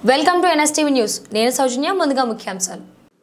Welcome to NSTV news. నేను సౌజన్య. ముందుగా ముఖ్యాంశాలు.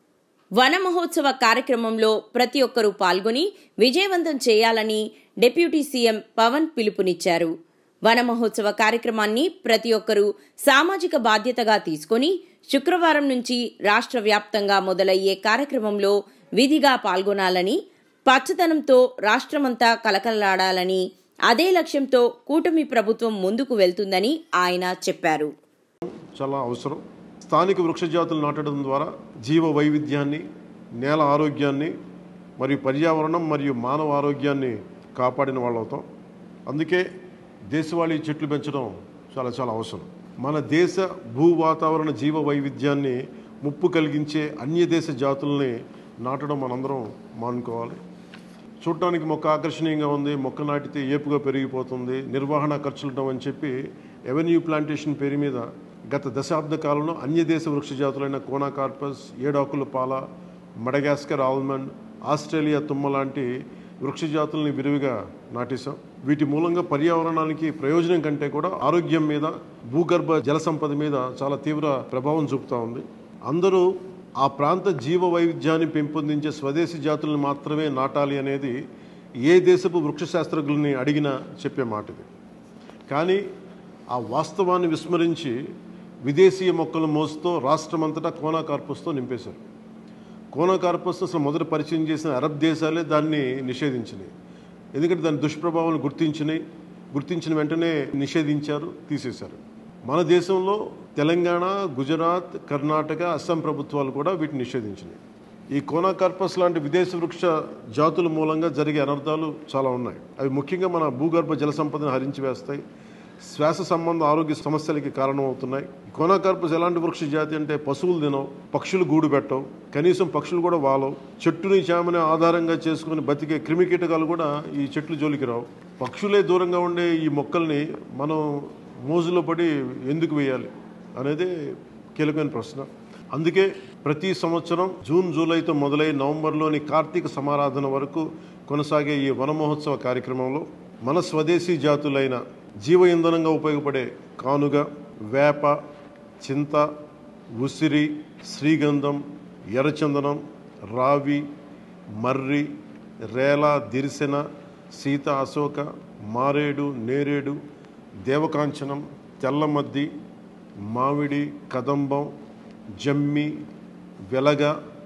వన మహోత్సవ కార్యక్రమంలో ప్రతి ఒక్కరూ పాల్గొని విజయవంతం చేయాలని డిప్యూటీ సీఎం పవన్ పిలుపునిచ్చారు. వన మహోత్సవ కార్యక్రమాన్ని ప్రతి ఒక్కరూ సామాజిక బాధ్యతగా తీసుకుని శుక్రవారం నుంచి రాష్ట్ర వ్యాప్తంగా మొదలయ్యే కార్యక్రమంలో విధిగా పాల్గొనాలని, పచ్చదనంతో రాష్ట్రమంతా కలకలలాడాలని, అదే లక్ష్యంతో కూటమి ప్రభుత్వం ముందుకు వెళ్తుందని ఆయన చెప్పారు. చాలా అవసరం. స్థానిక వృక్ష జాతులు నాటడం ద్వారా జీవ వైవిధ్యాన్ని, నేల ఆరోగ్యాన్ని మరియు పర్యావరణం మరియు మానవ ఆరోగ్యాన్ని కాపాడిన వాళ్ళు అవుతాం. అందుకే దేశవాళీ చెట్లు పెంచడం చాలా చాలా అవసరం. మన దేశ భూ వాతావరణ జీవ వైవిధ్యాన్ని ముప్పు కలిగించే అన్య దేశ జాతుల్ని నాటడం మనందరం మానుకోవాలి. చూడటానికి మొక్క ఆకర్షణీయంగా ఉంది, మొక్క నాటితే ఏపుగా పెరిగిపోతుంది, నిర్వహణ ఖర్చులుంటాం అని చెప్పి ఎవెన్యూ ప్లాంటేషన్ పేరు మీద గత దశాబ్ద కాలంలో అన్యదేశ వృక్ష జాతులైన కోనాకార్పస్, ఏడాకుల పాల, మడగాస్కర్ ఆల్మండ్, ఆస్ట్రేలియా తుమ్మ లాంటి వృక్ష జాతుల్ని విరివిగా నాటేశాం. వీటి మూలంగా పర్యావరణానికి ప్రయోజనం కంటే కూడా ఆరోగ్యం మీద, భూగర్భ జల సంపద మీద చాలా తీవ్ర ప్రభావం చూపుతూ ఉంది. అందరూ ఆ ప్రాంత జీవ వైవిధ్యాన్ని పెంపొందించే స్వదేశీ జాతులను మాత్రమే నాటాలి అనేది ఏ దేశపు వృక్ష శాస్త్రజ్ఞుల్ని అడిగినా చెప్పే మాట ఇది. కానీ ఆ వాస్తవాన్ని విస్మరించి విదేశీయ మొక్కల మోసుతో రాష్ట్రమంతటా కోనాకార్పస్తో నింపేశారు. కోనాకార్పస్ అసలు మొదట పరిచయం చేసిన అరబ్ దేశాలే దాన్ని నిషేధించినాయి. ఎందుకంటే దాని దుష్ప్రభావాలను గుర్తించిన వెంటనే నిషేధించారు, తీసేశారు. మన దేశంలో తెలంగాణ, గుజరాత్, కర్ణాటక, అస్సాం ప్రభుత్వాలు కూడా వీటిని నిషేధించినాయి. ఈ కోనాకార్పస్ లాంటి విదేశ వృక్ష జాతుల మూలంగా జరిగే అనర్థాలు చాలా ఉన్నాయి. అవి ముఖ్యంగా మన భూగర్భ జల సంపదను హరించి వేస్తాయి, శ్వాస సంబంధ ఆరోగ్య సమస్యలకి కారణమవుతున్నాయి. కోనాకార్పస్ ఎలాంటి వృక్ష జాతి అంటే పశువులు తినవు, పక్షులు గూడు పెట్టవు, కనీసం పక్షులు కూడా వాలవు. చెట్టుని చేమని ఆధారంగా చేసుకుని బతికే క్రిమికీటకాలు కూడా ఈ చెట్లు జోలికి రావు. పక్షులే దూరంగా ఉండే ఈ మొక్కల్ని మనం మోజులో పడి ఎందుకు వేయాలి అనేది కీలకమైన ప్రశ్న. అందుకే ప్రతి సంవత్సరం జూన్, జూలైతో మొదలై నవంబర్లోని కార్తీక సమారాధన వరకు కొనసాగే ఈ వన మహోత్సవ కార్యక్రమంలో మన స్వదేశీ జాతులైన జీవ ఇంధనంగా ఉపయోగపడే కానుగ, వేప, చింత, ఉసిరి, శ్రీగంధం, ఎర్రచందనం, రావి, మర్రి, రేల, దిరిసెన, సీత, అశోక, మారేడు, నేరేడు, దేవకాంచనం, తెల్లమద్ది, మామిడి, కదంబం, జమ్మి, వెలగ,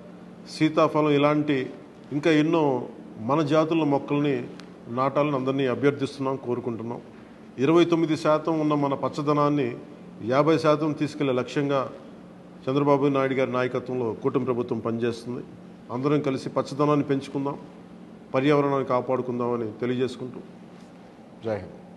సీతాఫలం ఇలాంటి ఇంకా ఎన్నో మన జాతుల మొక్కల్ని నాటాలని అందరినీ అభ్యర్థిస్తున్నాం, కోరుకుంటున్నాం. 29% ఉన్న మన పచ్చదనాన్ని 50% తీసుకెళ్లే లక్ష్యంగా చంద్రబాబు నాయుడు గారి నాయకత్వంలో కూటమి ప్రభుత్వం పనిచేస్తుంది. అందరం కలిసి పచ్చదనాన్ని పెంచుకుందాం, పర్యావరణాన్ని కాపాడుకుందామని తెలియజేసుకుంటూ జై హింద్.